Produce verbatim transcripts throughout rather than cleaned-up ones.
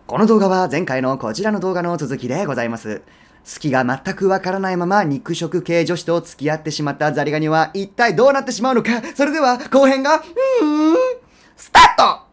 この動画は前回のこちらの動画の続きでございます。好きが全くわからないまま肉食系女子と付き合ってしまったザリガニは一体どうなってしまうのか。それでは後編が、うーん、スタート。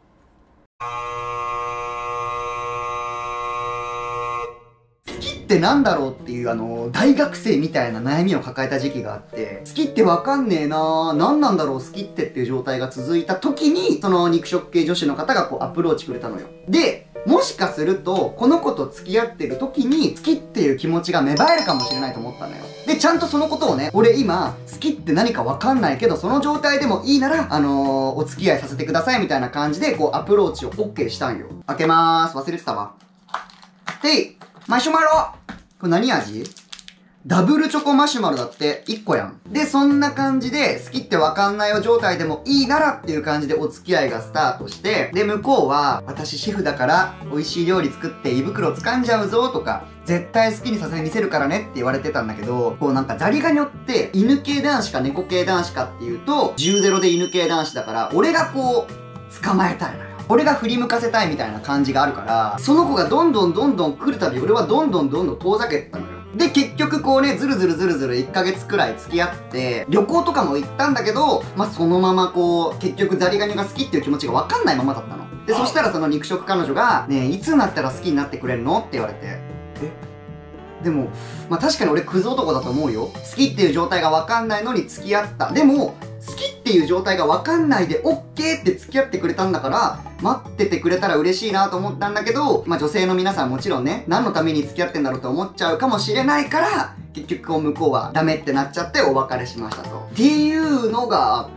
好きってなんだろうっていうあの、大学生みたいな悩みを抱えた時期があって、好きってわかんねえなぁ、何なんだろう好きってっていう状態が続いた時に、その肉食系女子の方がこうアプローチくれたのよ。で、もしかすると、この子と付き合ってる時に、好きっていう気持ちが芽生えるかもしれないと思ったのよ。で、ちゃんとそのことをね、俺今、好きって何かわかんないけど、その状態でもいいなら、あのー、お付き合いさせてくださいみたいな感じで、こう、アプローチを OK したんよ。開けまーす。忘れてたわ。でい、マシュマロ！これ何味？ダブルチョコマシュマロだっていっこやん。で、そんな感じで、好きってわかんないよ状態でもいいならっていう感じでお付き合いがスタートして、で、向こうは、私シェフだから美味しい料理作って胃袋掴んじゃうぞとか、絶対好きにさせ見せるからねって言われてたんだけど、こうなんかザリガニョって犬系男子か猫系男子かっていうと、じゅうゼロで犬系男子だから、俺がこう、捕まえたいのよ。俺が振り向かせたいみたいな感じがあるから、その子がどんどんどんどん来るたび俺はどんどんどんどん遠ざけてたのよ。で、結局こうね、ずるずるずるずるいっかげつくらい付き合って、旅行とかも行ったんだけど、まあ、そのままこう、結局ザリガニが好きっていう気持ちがわかんないままだったの。で、そしたらその肉食彼女が、ねえ、いつになったら好きになってくれるのって言われて、えでも、まあ、確かに俺クズ男だと思うよ。好きっていう状態がわかんないのに付き合った。でも、好きっていう状態がわかんないで OK って付き合ってくれたんだから、待っててくれたら嬉しいなと思ったんだけど、まあ女性の皆さんもちろんね、何のために付き合ってんだろうと思っちゃうかもしれないから、結局こう向こうはダメってなっちゃってお別れしましたと。っていうのがあって、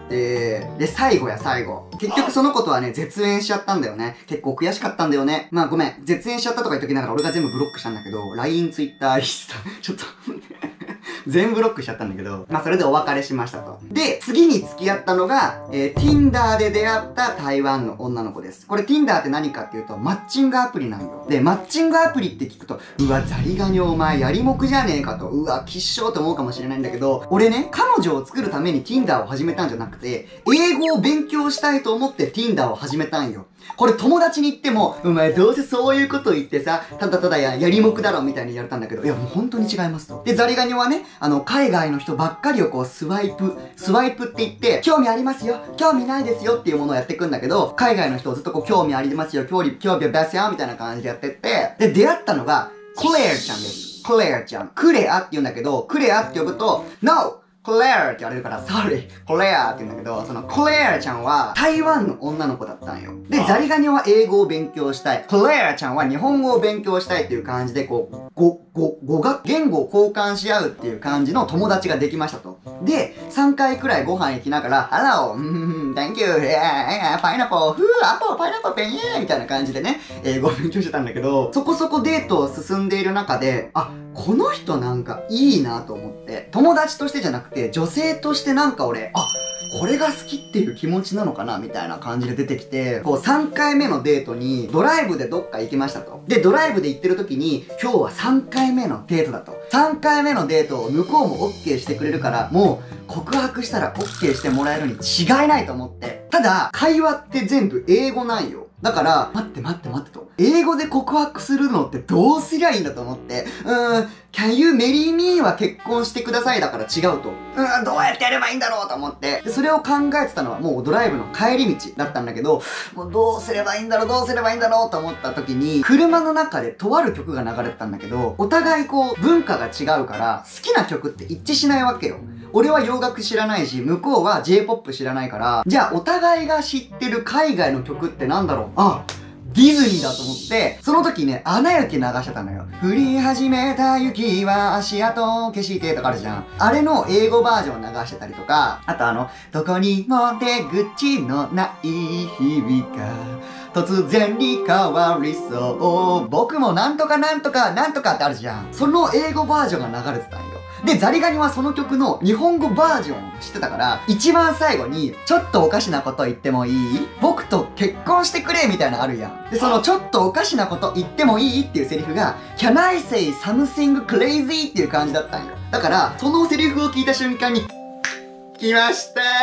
で、最後や最後。結局その子とはね、絶縁しちゃったんだよね。結構悔しかったんだよね。まあごめん、絶縁しちゃったとか言っときながら俺が全部ブロックしたんだけど、ライン、Twitter、インスタ、ちょっと全ブロックしちゃったんだけど、まあそれでお別れしましたと。で、次に付き合ったのが、えー、Tinder で出会った台湾の女の子です。これ Tinder って何かっていうと、マッチングアプリなんよ。で、マッチングアプリって聞くと、うわ、ザリガニお前やりもくじゃねえかと、うわ、きっしょーって思うかもしれないんだけど、俺ね、彼女を作るために Tinder を始めたんじゃなくて、英語を勉強したいと思って Tinder を始めたんよ。これ友達に言っても、お前どうせそういうこと言ってさ、ただただや、やりもくだろみたいに言われたんだけど、いやもう本当に違いますと。で、ザリガニはね、あの、海外の人ばっかりをこう、スワイプ、スワイプって言って、興味ありますよ、興味ないですよっていうものをやっていくんだけど、海外の人をずっとこう、興味ありますよ、興味、興味ありますよ、みたいな感じでやってって、で、出会ったのが、クレアちゃんです。クレアちゃん。クレアって言うんだけど、クレアって呼ぶと、ノークレアって言われるから、sorry、クレアって言うんだけど、そのクレアちゃんは台湾の女の子だったんよ。で、ザリガニは英語を勉強したい。クレアちゃんは日本語を勉強したいっていう感じで、こう、語、語、語学、言語を交換し合うっていう感じの友達ができましたと。で、さんかいくらいご飯行きながら、Hello、うん、Thank you、yeah, Pineapple、ふぅ、Apple、Pineapple、ペン、イェーみたいな感じでね、英語を勉強してたんだけど、そこそこデートを進んでいる中で、あ、この人なんかいいなと思って、友達としてじゃなくて、女性としてなんか俺、あ、これが好きっていう気持ちなのかなみたいな感じで出てきて、こうさんかいめのデートにドライブでどっか行きましたと。で、ドライブで行ってる時に、今日はさんかいめのデートだと。さんかいめのデートを向こうも OK してくれるから、もう告白したら OK してもらえるに違いないと思って。ただ、会話って全部英語なんよ。だから、待って待って待ってと。英語で告白するのってどうすりゃいいんだと思って、うーん、can you marry me は結婚してくださいだから違うと。うーん、どうやってやればいいんだろうと思って。で、それを考えてたのはもうドライブの帰り道だったんだけど、もうどうすればいいんだろう、どうすればいいんだろうと思った時に、車の中でとある曲が流れてたんだけど、お互いこう、文化が違うから、好きな曲って一致しないわけよ。俺は洋楽知らないし、向こうは J-ポップ 知らないから、じゃあお互いが知ってる海外の曲ってなんだろう。あ、ディズニーだと思って、その時ね、アナ雪流してたのよ。降り始めた雪は足跡を消してとかあるじゃん。あれの英語バージョン流してたりとか、あとあの、どこにも出口のない日々が突然に変わりそう。僕もなんとかなんとかなんとかってあるじゃん。その英語バージョンが流れてたんよ。で、ザリガニはその曲の日本語バージョンを知ってたから、一番最後に、ちょっとおかしなこと言ってもいい？僕と結婚してくれみたいなのあるやん。で、そのちょっとおかしなこと言ってもいいっていうセリフが、Can I say something crazy? っていう感じだったんよ。だから、そのセリフを聞いた瞬間に、来ました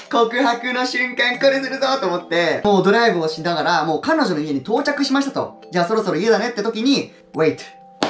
告白の瞬間これするぞと思って、もうドライブをしながら、もう彼女の家に到着しましたと。じゃあそろそろ家だねって時に、wait,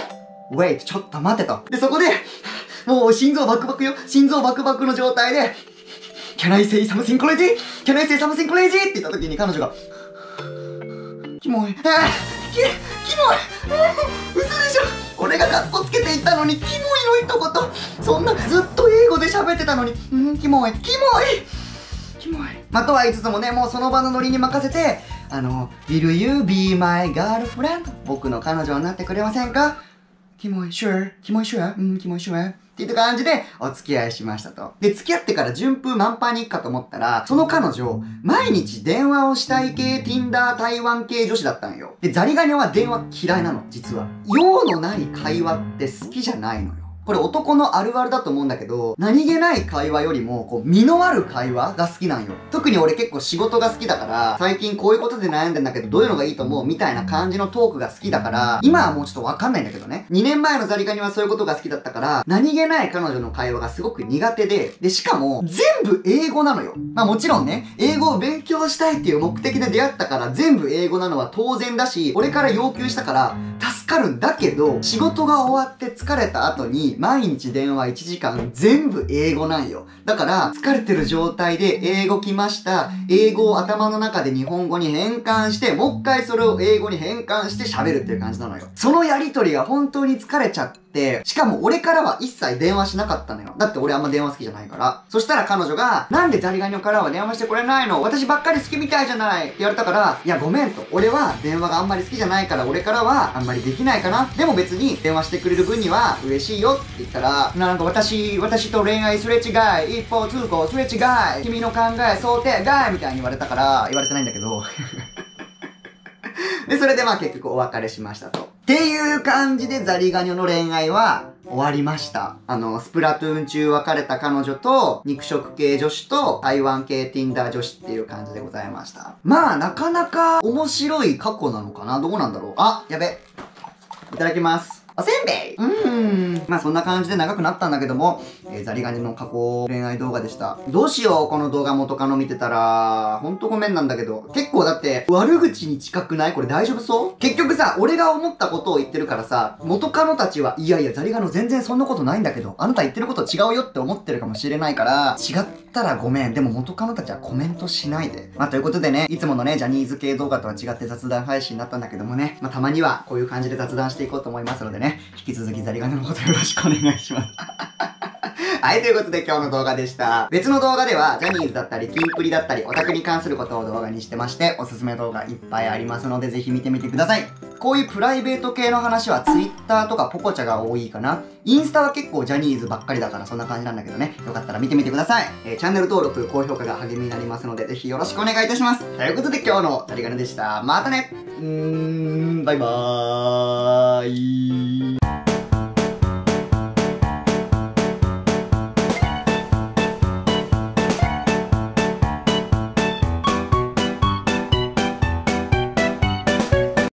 wait, ちょっと待てと。で、そこで、もう心臓バクバクよ。心臓バクバクの状態で、Can I say something crazy? Can I say something crazy? って言った時に彼女が、キモい。ああ、き、キモい。嘘でしょ。俺がカッコつけて言ったのに、キモいの一言。そんな、ずっと英語で喋ってたのに、うん、キモい。キモい。キモい。まあ、とは言いつつもね、もうその場のノリに任せて、あの、Will you be my girlfriend? 僕の彼女になってくれませんか？キモい、sure? キモい、sure? うん、キモい、sure? っていった感じでお付き合いしましたと。で、付き合ってから順風満帆にいくかと思ったら、その彼女、毎日電話をしたい系 Tinder 台湾系女子だったんよ。で、ザリガニは電話嫌いなの、実は。用のない会話って好きじゃないのよ。これ男のあるあるだと思うんだけど、何気ない会話よりも、こう、身のある会話が好きなんよ。特に俺結構仕事が好きだから、最近こういうことで悩んでんだけど、どういうのがいいと思うみたいな感じのトークが好きだから、今はもうちょっとわかんないんだけどね。にねんまえのザリガニはそういうことが好きだったから、何気ない彼女の会話がすごく苦手で、で、しかも、全部英語なのよ。まあもちろんね、英語を勉強したいっていう目的で出会ったから、全部英語なのは当然だし、俺から要求したから、助かるんだけど、仕事が終わって疲れた後に、毎日電話いちじかん全部英語なんよ。だから、疲れてる状態で英語来ました。英語を頭の中で日本語に変換して、もう一回それを英語に変換して喋るっていう感じなのよ。そのやりとりが本当に疲れちゃって、しかも俺からは一切電話しなかったのよ。だって俺あんま電話好きじゃないから。そしたら彼女が、なんでザリガニョからは電話してくれないの？私ばっかり好きみたいじゃないって言われたから、いやごめんと。俺は電話があんまり好きじゃないから、俺からはあんまりできないかな。でも別に電話してくれる分には嬉しいよって言ったら、なんか私、私と恋愛すれ違い、一方通行すれ違い、君の考え想定外みたいに言われたから、言われてないんだけど。で、それでまあ結局お別れしましたと。っていう感じでザリガニョの恋愛は終わりました。あの、スプラトゥーン中別れた彼女と、肉食系女子と、台湾系 Tinder 女子っていう感じでございました。まあ、なかなか面白い過去なのかな？どうなんだろう？あ、やべ。いただきます。おせんべいうーん。まあそんな感じで長くなったんだけども、えー、ザリガニの過去恋愛動画でした。どうしよう、この動画元カノ見てたら、ほんとごめんなんだけど、結構だって悪口に近くない？これ大丈夫そう？結局さ、俺が思ったことを言ってるからさ、元カノたちは、いやいやザリガニ全然そんなことないんだけど、あなた言ってること違うよって思ってるかもしれないから、違ったらごめん。でも元カノたちはコメントしないで。まあということでね、いつものね、ジャニーズ系動画とは違って雑談配信になったんだけどもね、まあたまにはこういう感じで雑談していこうと思いますのでね、引き続きザリガニのことよろしくお願いします。はい、ということで今日の動画でした。別の動画では、ジャニーズだったり、キンプリだったり、オタクに関することを動画にしてまして、おすすめ動画いっぱいありますので、ぜひ見てみてください。こういうプライベート系の話は Twitter とかポコチャが多いかな。インスタは結構ジャニーズばっかりだからそんな感じなんだけどね。よかったら見てみてください。えー、チャンネル登録、高評価が励みになりますので、ぜひよろしくお願いいたします。ということで今日のザリガニでした。またね。うーん、バイバーイ。